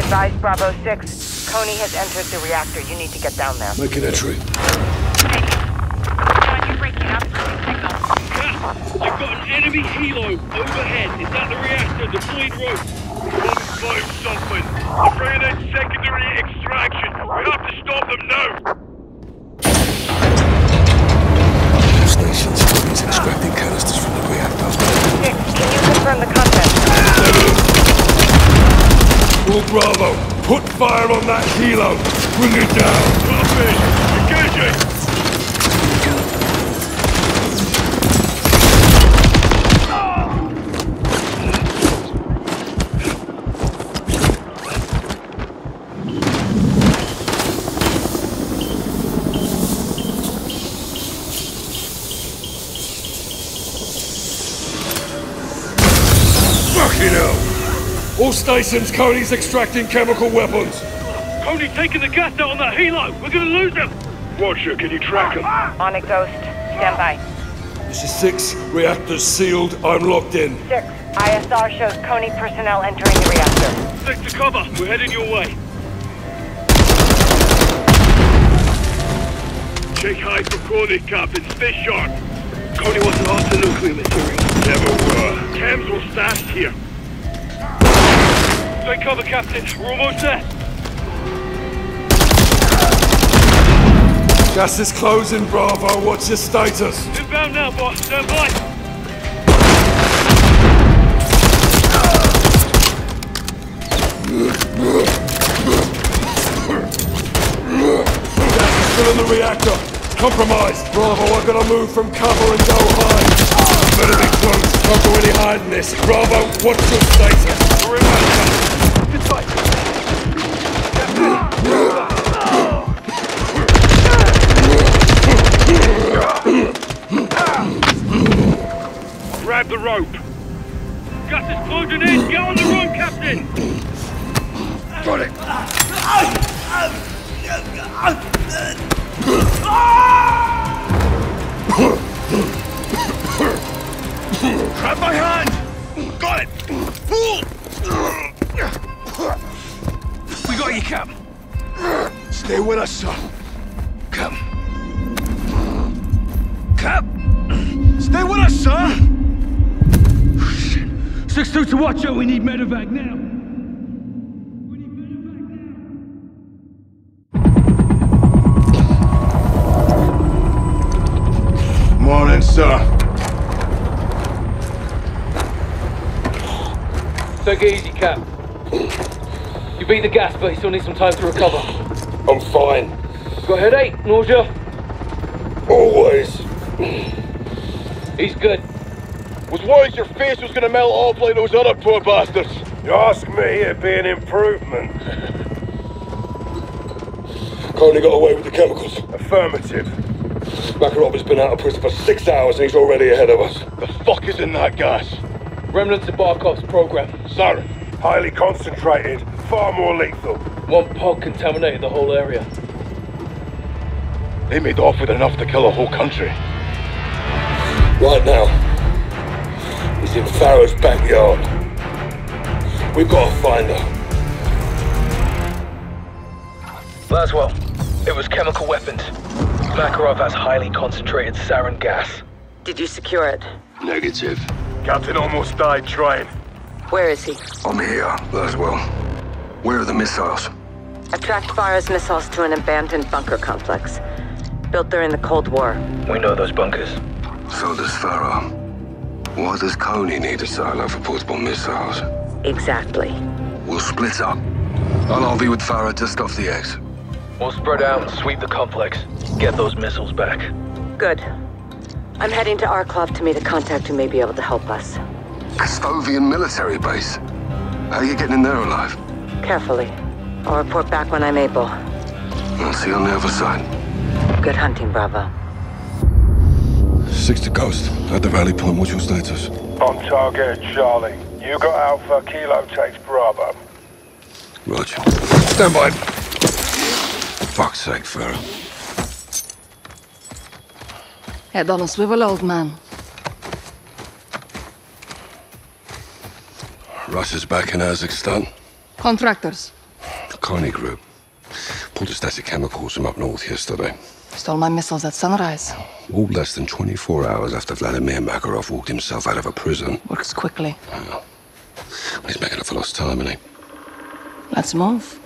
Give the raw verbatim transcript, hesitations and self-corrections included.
Advise Bravo six. Coney has entered the reactor. You need to get down there. Make an entry. You're breaking up. I've got an enemy helo overhead. It's at the reactor, deployed rope. Find something. Afraid of secondary extraction. We have to stop them now. Stations. He's extracting canisters from the reactor. Six, can you confirm the content? All Bravo, put fire on that helo. Bring it down. Copy. Engaging. All stations, Coney's extracting chemical weapons. Coney taking the gas out on that helo. We're gonna lose him. Watcher, can you track him? On it, Ghost. Stand by. This is six. Reactors sealed. I'm locked in. Six, I S R shows Coney personnel entering the reactor. Stick to cover. We're heading your way. Check high for Coney, Captain. Stay sharp. Coney wasn't after nuclear material. Never were. Chems were stashed here. Take cover, Captain. We're almost there. Gas is closing, Bravo. What's your status? Inbound now, boss. Stand by. Gas is still in the reactor. Compromised. Bravo, I've got to move from cover and go high. Better be close. Can't do any hiding this. Bravo, what's your status? We're in my good fight. Grab the rope. Gas is closing in. Get on the run, Captain. Got it. Grab my hand. Got it. We got you, Cap. Stay with us, son. Cap. Cap. Stay with us, sir. six two to Watcher. We need medevac now. We need medevac now. Morning, sir. Take it easy, Cap. You beat the gas, but you still need some time to recover. I'm fine. Got a headache? Nausea? Always. He's good. Was worried your face was gonna melt off like those other poor bastards. You ask me, it'd be an improvement. Coney got away with the chemicals. Affirmative. Makarov has been out of prison for six hours and he's already ahead of us. The fuck is in that gas? Remnants of Barkov's program. Sarin. Highly concentrated, far more lethal. One pod contaminated the whole area. They made off with enough to kill a whole country. Right now, he's in Farrow's backyard. We've got to find her. Laswell, it was chemical weapons. Makarov has highly concentrated sarin gas. Did you secure it? Negative. Captain almost died trying. Where is he? I'm here, Laswell. Where are the missiles? I tracked Farah's missiles to an abandoned bunker complex. Built during the Cold War. We know those bunkers. So does Farah. Why does Coney need a silo for portable missiles? Exactly. We'll split up. I'll be with Farah just off the exit. We'll spread out and sweep the complex. Get those missiles back. Good. I'm heading to Arklov to meet a contact who may be able to help us. Custovian military base. How are you getting in there alive? Carefully. I'll report back when I'm able. I'll see you on the other side. Good hunting, Bravo. Six to Ghost. At the Valley Point, what's your status? On target, Charlie. You got Alpha, Kilo takes Bravo. Roger. Stand by. Fuck's sake, Farah. Head on a swivel, old man. Russia's back in Kazakhstan. Contractors. Connie Group. Pulled a stash of chemicals from up north yesterday. Stole my missiles at sunrise. All less than twenty-four hours after Vladimir Makarov walked himself out of a prison. Works quickly. Well, he's making up for lost time, isn't he? Let's move.